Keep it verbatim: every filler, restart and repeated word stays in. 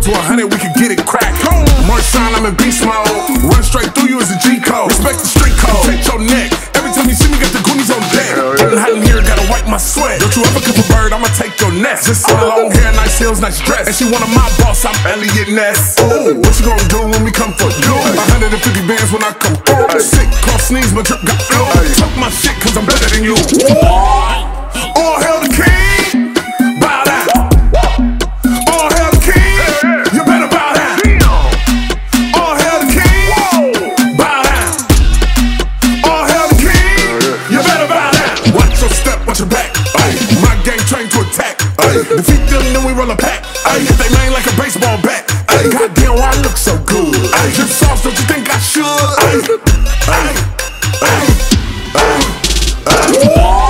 to a hundred, we can get it cracked. More shine, I'm in beast mode. Run straight through you as a G code. Respect the street code. Take your neck. Every time you see me, got the goonies on deck. Getting hot in here, gotta wipe my sweat. Don't you ever cuff a bird, I'ma take your nest. Just see the long hair, nice heels, nice dress. And she wanted my boss, I'm Elliot Ness. Ooh, what you gonna do when we come for you? one hundred fifty bands when I come through. Sick, cough, sneeze, my drip got flu. Talk my shit, cause I'm better than you. All hail the king. Bow down. All hail the king. You better bow down. All hail the king. Bow down. All hail the king. You better bow down. Watch your step, watch your back. Ay. My gang trained to attack. Ay. Defeat them, then we roll a pack. Ay. Hit they lane like a baseball bat. Ay. Goddamn, why I look so good? Ay. Drip sauce, don't you think I should? Ay. Ay. Ay. Ay. Ay. Ay.